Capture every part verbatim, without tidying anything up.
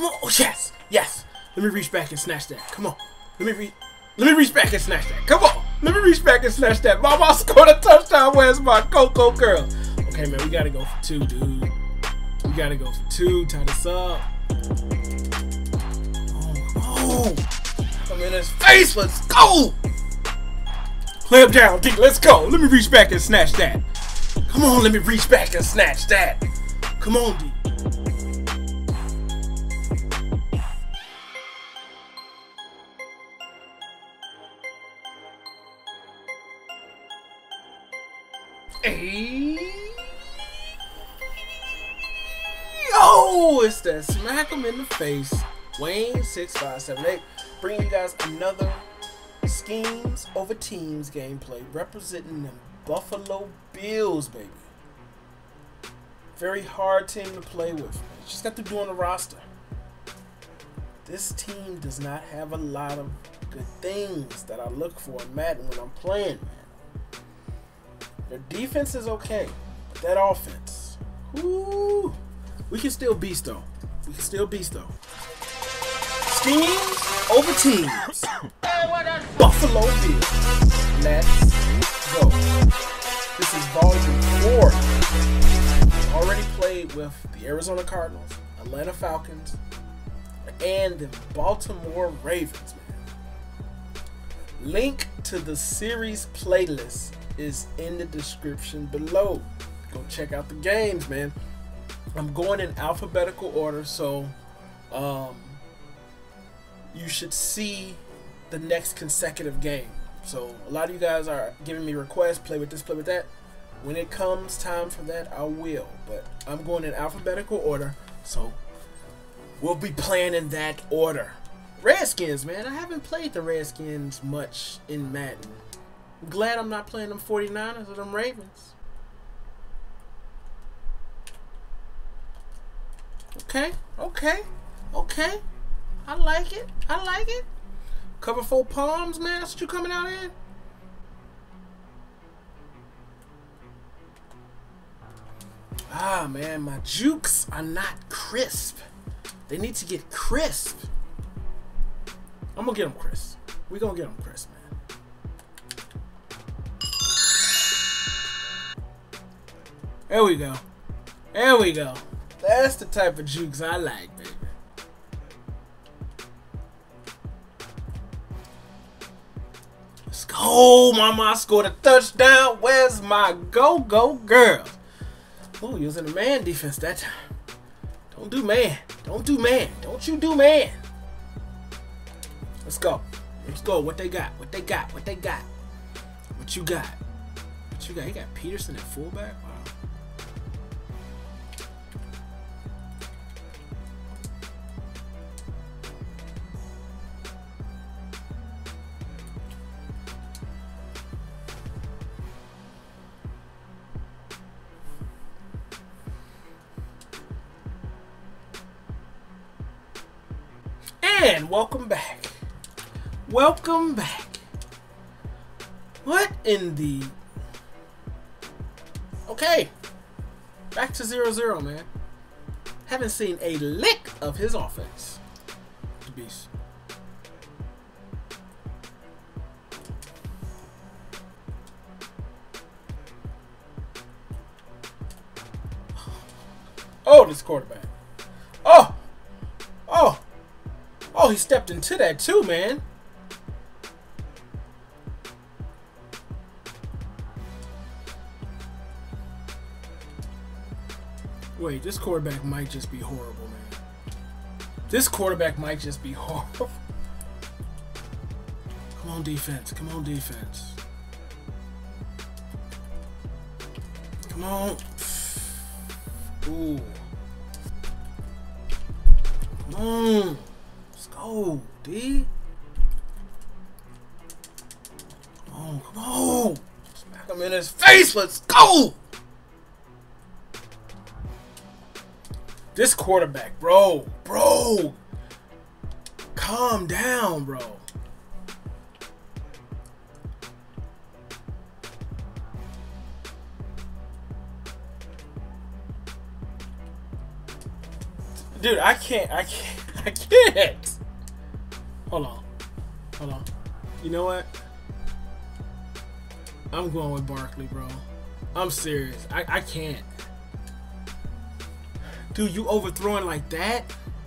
Come on. Oh, yes. Yes. Let me reach back and snatch that. Come on. Let me reach. Let me reach back and snatch that. Come on. Let me reach back and snatch that. Mama scored a touchdown. Where's my Coco girl? Okay, man. We got to go for two, dude. We got to go for two. Tie this up. Oh, I'm in his face. Let's go. Play him down, D. Let's go. Let me reach back and snatch that. Come on. Let me reach back and snatch that. Come on, D. Hey. Yo, it's that smack him in the face. Wayne six five seven eight bringing you guys another schemes over teams gameplay representing the Buffalo Bills, baby. Very hard team to play with. Just got to do on the roster. This team does not have a lot of good things that I look for in Madden when I'm playing, man. Their defense is okay, but that offense, whoo, we can still beast though. We can still beast though. Schemes over teams. Buffalo Bills. Let's go. This is volume four. Already played with the Arizona Cardinals, Atlanta Falcons, and the Baltimore Ravens, man. Link to the series playlist is in the description below. Go check out the games, man. I'm going in alphabetical order, so um, you should see the next consecutive game. So a lot of you guys are giving me requests, play with this, play with that. When it comes time for that, I will. But I'm going in alphabetical order, so we'll be playing in that order. Redskins, man. I haven't played the Redskins much in Madden. I'm glad I'm not playing them forty-niners or them Ravens. Okay, okay, okay. I like it. I like it. Cover four palms, man. That's what you coming out in? Ah, man. My jukes are not crisp. They need to get crisp. I'm going to get them crisp. We're going to get them crisp, man. There we go. There we go. That's the type of jukes I like, baby. Let's go, mama. I scored a touchdown. Where's my go-go girl? Oh, he was in the man defense that time. Don't do man. Don't do man. Don't you do man. Let's go. Let's go. What they got? What they got? What they got? What you got? What you got? You got Peterson at fullback? Wow. And welcome back. Welcome back. What in the... Okay. Back to zero zero, man. Haven't seen a lick of his offense. The beast. Oh, this quarterback. Oh! Oh! Oh, he stepped into that too, man. Wait, this quarterback might just be horrible, man. This quarterback might just be horrible. Come on, defense. Come on, defense. Come on. Ooh. Come on. Let's go, D. Come on, come on. Smack him in his face. Let's go. This quarterback, bro. Bro. Calm down, bro. Dude, I can't, I can't, I can't. Hold on. Hold on. You know what? I'm going with Barkley, bro. I'm serious. I, I can't. Dude, you overthrowing like that?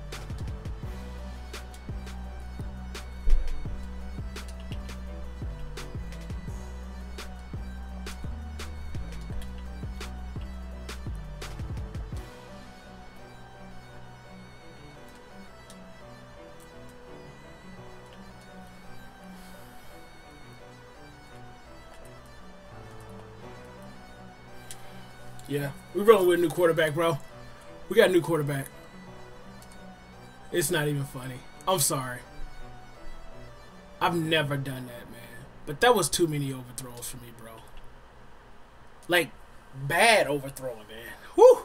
Yeah, we're rolling with a new quarterback, bro. We got a new quarterback. It's not even funny. I'm sorry. I've never done that, man. But that was too many overthrows for me, bro. Like, bad overthrowing, man. Whew.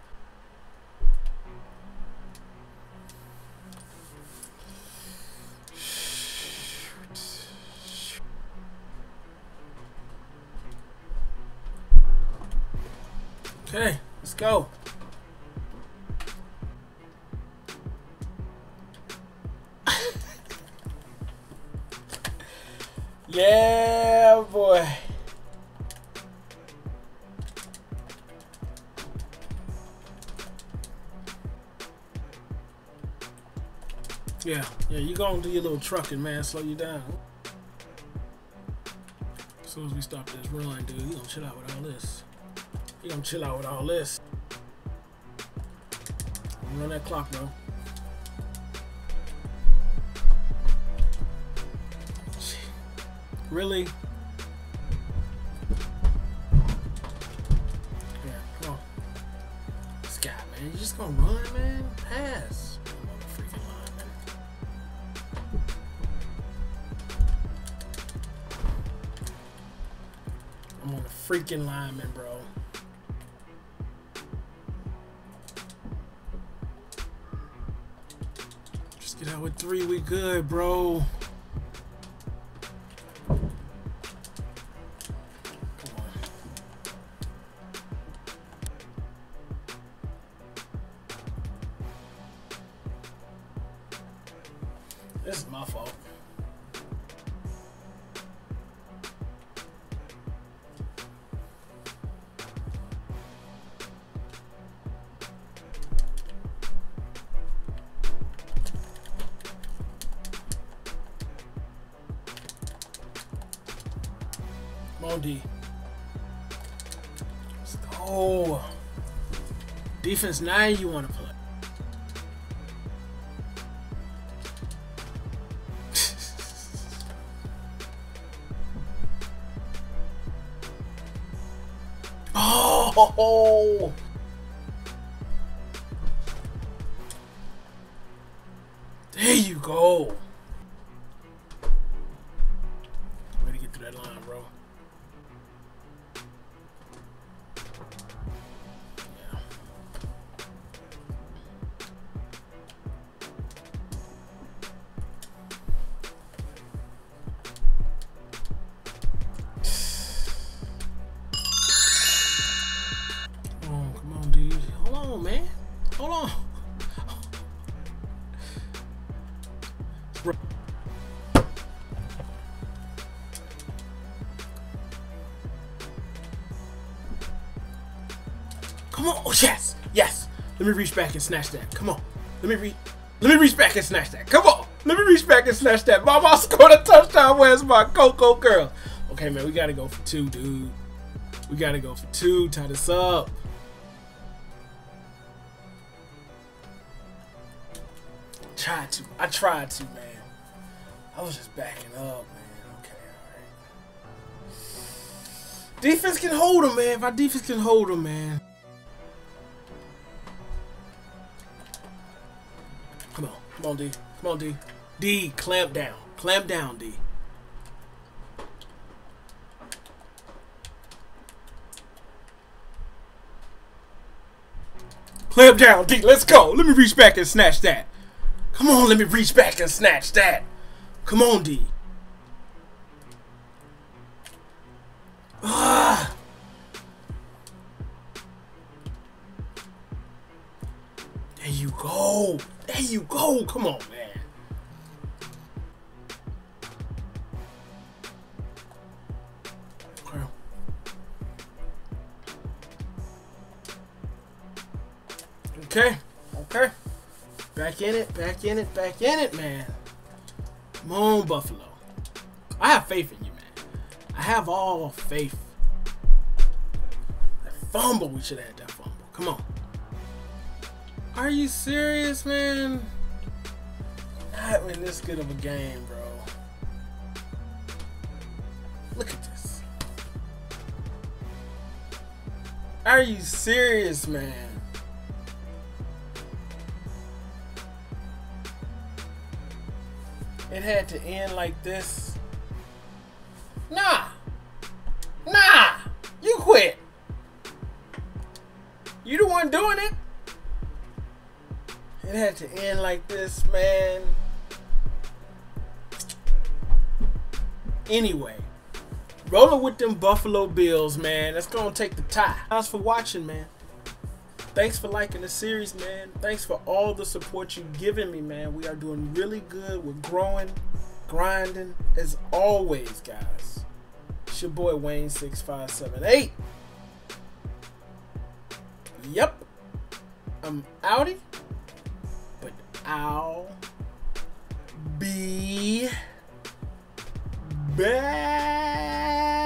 Okay, let's go. Yeah, boy. Yeah, yeah, you gonna do your little trucking, man. Slow you down. As soon as we stop this run, dude, you gonna chill out with all this. You gonna chill out with all this. Run that clock, bro. Really? Yeah, come on. This guy, man, you just gonna run, man? Pass. I'm on the freaking line, man. I'm on the freaking lineman, bro. Just get out with three, we good, bro. This is my fault. Come on, D. Let's go. Defense nine, you want to play. Oh! There you go. Way to get through that line, bro. Yeah. Hold on, man. Hold on. Come on. Oh, yes. Yes. Let me reach back and snatch that. Come on. Let me reach. Let me reach back and snatch that. Come on. Let me reach back and snatch that. Mama scored a touchdown. Where's my Coco girl? Okay, man. We got to go for two, dude. We got to go for two. Tie this up. Tried to. I tried to, man. I was just backing up, man. Okay, alright. Defense can hold him, man. If our defense can hold him, man. Come on. Come on, D. Come on, D. D, clamp down. Clamp down, D. Clamp down, D. Let's go. Let me reach back and snatch that. Come on, let me reach back and snatch that. Come on, D. Ah. There you go. There you go. Come on, man. Okay. Okay. Okay. Back in it. Back in it. Back in it, man. Come on, Buffalo. I have faith in you, man. I have all faith. That fumble. We should have had that fumble. Come on. Are you serious, man? Not in this good of a game, bro. Look at this. Are you serious, man? It had to end like this. Nah. Nah. You quit. You the one doing it. It had to end like this, man. Anyway, rolling with them Buffalo Bills, man. That's gonna take the tie. Thanks for watching, man. Thanks for liking the series, man. Thanks for all the support you've given me, man. We are doing really good. We're growing, grinding, as always, guys. It's your boy Wayne six five seven eight. Yep. I'm outie. But I'll be back.